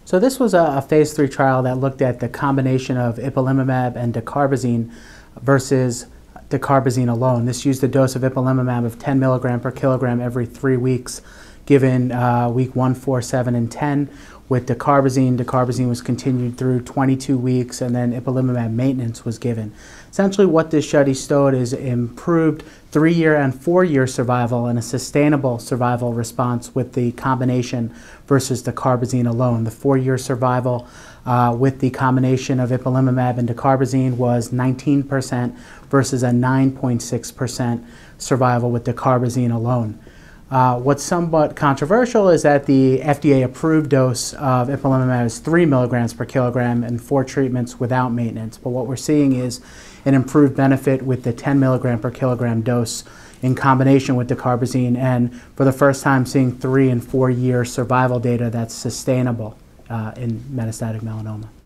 So this was a phase 3 trial that looked at the combination of ipilimumab and dacarbazine versus dacarbazine alone. This used a dose of ipilimumab of 10 milligram per kilogram every 3 weeks, given week 1, 4, 7, and 10. With dacarbazine, dacarbazine was continued through 22 weeks, and then ipilimumab maintenance was given. Essentially what this study showed is improved 3-year and 4-year survival and a sustainable survival response with the combination versus dacarbazine alone. The 4-year survival with the combination of ipilimumab and dacarbazine was 19% versus a 9.6% survival with dacarbazine alone. What's somewhat controversial is that the FDA approved dose of ipilimumab is 3 milligrams per kilogram and 4 treatments without maintenance. But what we're seeing is an improved benefit with the 10 milligram per kilogram dose in combination with dacarbazine, and for the first time seeing 3- and 4-year survival data that's sustainable in metastatic melanoma.